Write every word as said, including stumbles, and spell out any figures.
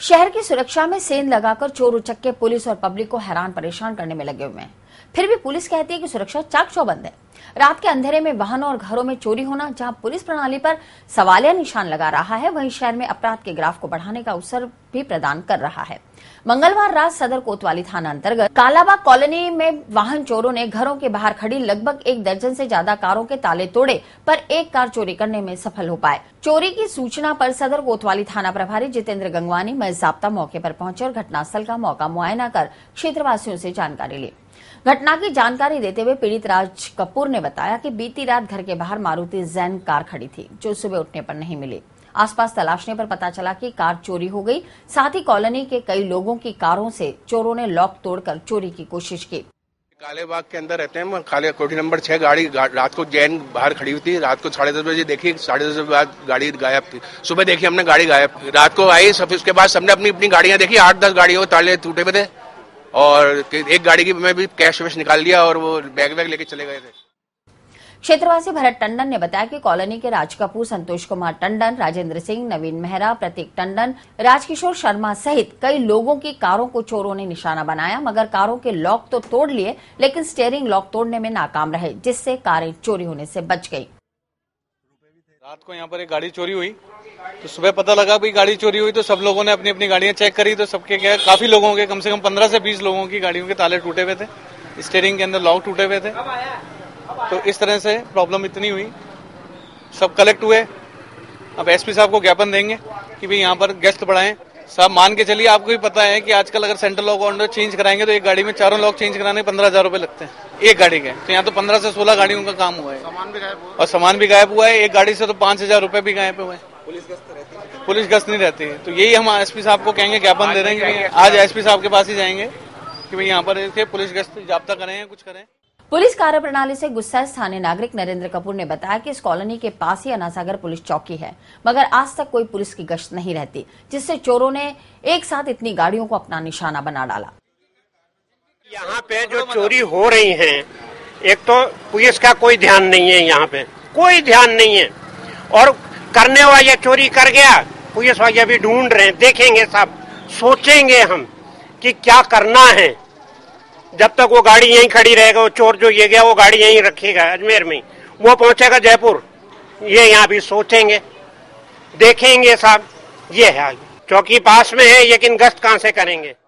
शहर की सुरक्षा में सेंध लगाकर चोर उचक्के पुलिस और पब्लिक को हैरान परेशान करने में लगे हुए हैं। फिर भी पुलिस कहती है कि सुरक्षा चाक चौबंद है। रात के अंधेरे में वाहनों और घरों में चोरी होना जहां पुलिस प्रणाली पर सवालिया निशान लगा रहा है, वहीं शहर में अपराध के ग्राफ को बढ़ाने का अवसर भी प्रदान कर रहा है। मंगलवार रात सदर कोतवाली थाना अंतर्गत कालाबाग कॉलोनी में वाहन चोरों ने घरों के बाहर खड़ी लगभग एक दर्जन से ज्यादा कारों के ताले तोड़े, पर एक कार चोरी करने में सफल हो पाए। चोरी की सूचना पर सदर कोतवाली थाना प्रभारी जितेंद्र गंगवानी मजाब्ता मौके पर पहुंचे और घटनास्थल का मौका मुआयना कर क्षेत्रवासियों से जानकारी ली। घटना की जानकारी देते हुए पीड़ित राज कपूर ने बताया कि बीती रात घर के बाहर मारुति जैन कार खड़ी थी, जो सुबह उठने पर नहीं मिली। आसपास तलाशने पर पता चला कि कार चोरी हो गई। साथ ही कॉलोनी के कई लोगों की कारों से चोरों ने लॉक तोड़कर चोरी की कोशिश की। कालेबाग के अंदर रहते हैं, काले कोठी नंबर छह गाड़ी रात को जैन बाहर खड़ी हुई थी। रात को साढ़े दस बजे देखी, साढ़े दस बजे बाद गाड़ी गायब थी। सुबह देखी हमने गाड़ी गायब। रात को आई सब, उसके बाद सबने अपनी अपनी गाड़ियां देखी। आठ दस गाड़ियों ताले टूटे हुए थे और एक गाड़ी की मैं भी कैश वैश निकाल लिया और वो बैग वैग लेके चले गए थे। क्षेत्रवासी भरत टंडन ने बताया कि कॉलोनी के राज कपूर, संतोष कुमार टंडन, राजेंद्र सिंह, नवीन मेहरा, प्रतीक टंडन, राजकिशोर शर्मा सहित कई लोगों की कारों को चोरों ने निशाना बनाया, मगर कारों के लॉक तो तोड़ लिए, लेकिन स्टीयरिंग लॉक तोड़ने में नाकाम रहे, जिससे कारें चोरी होने से बच गई। रात को यहाँ पर एक गाड़ी चोरी हुई, तो सुबह पता लगा भाई गाड़ी चोरी हुई, तो सब लोगों ने अपनी अपनी गाड़ियां चेक करी, तो सबके क्या काफी लोगों के कम से कम पंद्रह से बीस लोगों की गाड़ियों के ताले टूटे हुए थे, स्टीयरिंग के अंदर लॉक टूटे हुए थे। तो इस तरह से प्रॉब्लम इतनी हुई, सब कलेक्ट हुए। अब एसपी साहब को ज्ञापन देंगे कि भाई यहाँ पर गेस्ट बढ़ाएं। साहब मान के चलिए, आपको भी पता है कि आजकल अगर सेंट्रल लॉक ऑर्डर चेंज कराएंगे तो एक गाड़ी में चारों लॉक चेंज कराने पंद्रह हजार रुपए लगते हैं एक गाड़ी के। तो यहाँ तो पंद्रह से सोलह गाड़ियों का काम हुआ है, सामान भी गायब हुआ और सामान भी गायब हुआ है। एक गाड़ी से तो पांच हजार रुपए भी गायब हुए। पुलिस गश्त रहती है, पुलिस गश्त नहीं रहती है। तो यही हम एसपी साहब को कहेंगे, ज्ञापन दे देंगे। आज एसपी साहब के पास ही जाएंगे कि भाई यहाँ पर पुलिस गश्त जाब्ता करें, कुछ करें। पुलिस कार्यप्रणाली से गुस्सा स्थानीय नागरिक नरेंद्र कपूर ने बताया कि इस कॉलोनी के पास ही अनासागर पुलिस चौकी है, मगर आज तक कोई पुलिस की गश्त नहीं रहती, जिससे चोरों ने एक साथ इतनी गाड़ियों को अपना निशाना बना डाला। यहाँ पे जो चोरी हो रही है, एक तो पुलिस का कोई ध्यान नहीं है, यहाँ पे कोई ध्यान नहीं है, और करने वाला चोरी कर गया, पुलिस वाले अभी ढूंढ रहे हैं, देखेंगे सब, सोचेंगे हम कि क्या करना है। जब तक वो गाड़ी यहीं खड़ी रहेगा, वो चोर जो ये गया वो गाड़ी यहीं रखेगा अजमेर में, वो पहुंचेगा जयपुर, ये यहाँ भी सोचेंगे, देखेंगे साहब। ये है चौकी पास में है, लेकिन गश्त कहाँ से करेंगे।